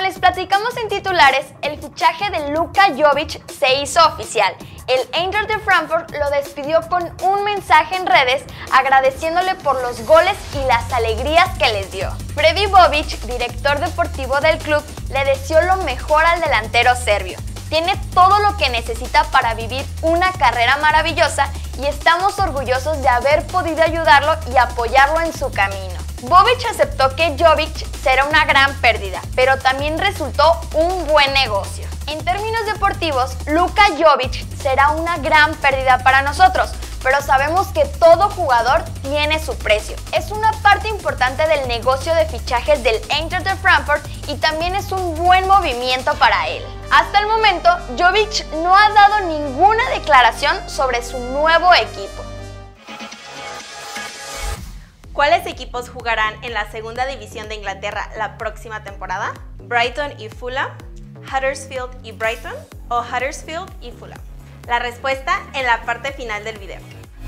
les platicamos en titulares, el fichaje de Luka Jovic se hizo oficial. El Eintracht de Frankfurt lo despidió con un mensaje en redes agradeciéndole por los goles y las alegrías que les dio. Fredi Bobic, director deportivo del club, le deseó lo mejor al delantero serbio. Tiene todo lo que necesita para vivir una carrera maravillosa y estamos orgullosos de haber podido ayudarlo y apoyarlo en su camino. Bobic aceptó que Jovic será una gran pérdida, pero también resultó un buen negocio. En términos deportivos, Luka Jovic será una gran pérdida para nosotros, pero sabemos que todo jugador tiene su precio. Es una parte importante del negocio de fichajes del Eintracht de Frankfurt y también es un buen movimiento para él. Hasta el momento, Jovic no ha dado ninguna declaración sobre su nuevo equipo. ¿Cuáles equipos jugarán en la segunda división de Inglaterra la próxima temporada? ¿Brighton y Fulham? ¿Huddersfield y Brighton? ¿O Huddersfield y Fulham? La respuesta en la parte final del video.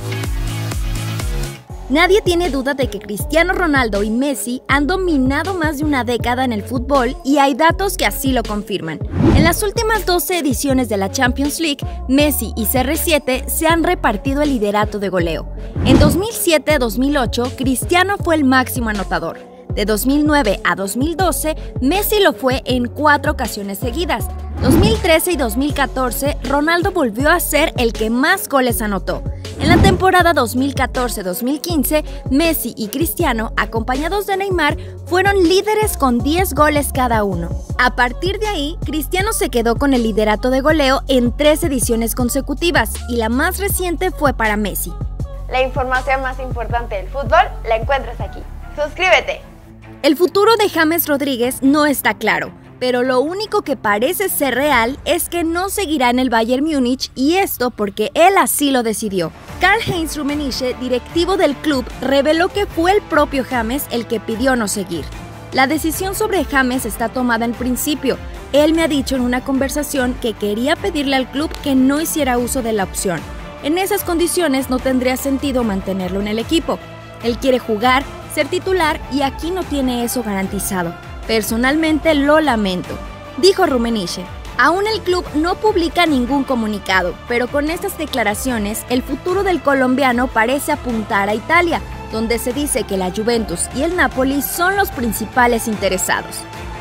Nadie tiene duda de que Cristiano Ronaldo y Messi han dominado más de una década en el fútbol y hay datos que así lo confirman. En las últimas 12 ediciones de la Champions League, Messi y CR7 se han repartido el liderato de goleo. En 2007-2008, Cristiano fue el máximo anotador. De 2009 a 2012, Messi lo fue en 4 ocasiones seguidas. 2013 y 2014, Ronaldo volvió a ser el que más goles anotó. En la temporada 2014-2015, Messi y Cristiano, acompañados de Neymar, fueron líderes con 10 goles cada uno. A partir de ahí, Cristiano se quedó con el liderato de goleo en 3 ediciones consecutivas y la más reciente fue para Messi. La información más importante del fútbol la encuentras aquí. ¡Suscríbete! El futuro de James Rodríguez no está claro, pero lo único que parece ser real es que no seguirá en el Bayern Múnich y esto porque él así lo decidió. Karl-Heinz Rummenigge, directivo del club, reveló que fue el propio James el que pidió no seguir. La decisión sobre James está tomada en principio. Él me ha dicho en una conversación que quería pedirle al club que no hiciera uso de la opción. En esas condiciones no tendría sentido mantenerlo en el equipo. Él quiere jugar, ser titular y aquí no tiene eso garantizado. Personalmente lo lamento, dijo Rummenigge. Aún el club no publica ningún comunicado, pero con estas declaraciones el futuro del colombiano parece apuntar a Italia, donde se dice que la Juventus y el Napoli son los principales interesados.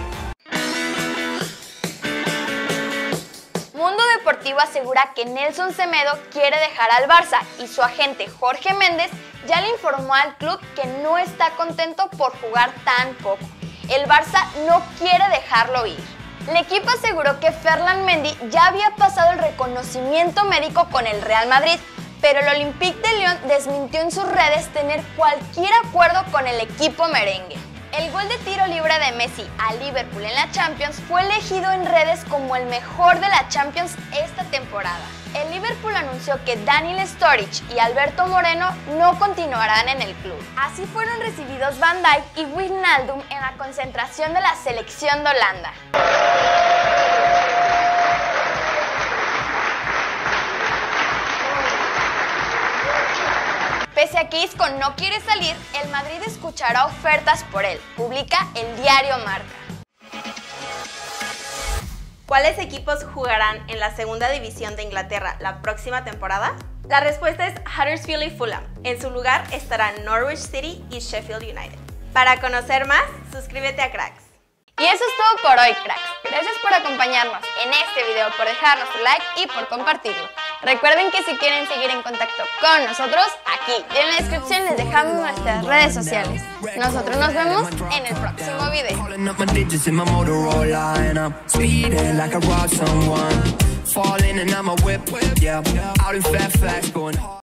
Mundo Deportivo asegura que Nelson Semedo quiere dejar al Barça y su agente Jorge Méndez ya le informó al club que no está contento por jugar tan poco. El Barça no quiere dejarlo ir. El equipo aseguró que Ferland Mendy ya había pasado el reconocimiento médico con el Real Madrid, pero el Olympique de Lyon desmintió en sus redes tener cualquier acuerdo con el equipo merengue. El gol de tiro libre de Messi a Liverpool en la Champions fue elegido en redes como el mejor de la Champions esta temporada. El Liverpool anunció que Daniel Sturridge y Alberto Moreno no continuarán en el club. Así fueron recibidos Van Dijk y Wijnaldum en la concentración de la selección de Holanda. Pese a que Isco no quiere salir, el Madrid escuchará ofertas por él, publica el diario Marca. ¿Cuáles equipos jugarán en la segunda división de Inglaterra la próxima temporada? La respuesta es Huddersfield y Fulham. En su lugar estarán Norwich City y Sheffield United. Para conocer más, suscríbete a Cracks. Y eso es todo por hoy, cracks. Gracias por acompañarnos en este video, por dejarnos tu like y por compartirlo. Recuerden que si quieren seguir en contacto con nosotros, aquí y en la descripción les dejamos nuestras redes sociales. Nosotros nos vemos en el próximo video.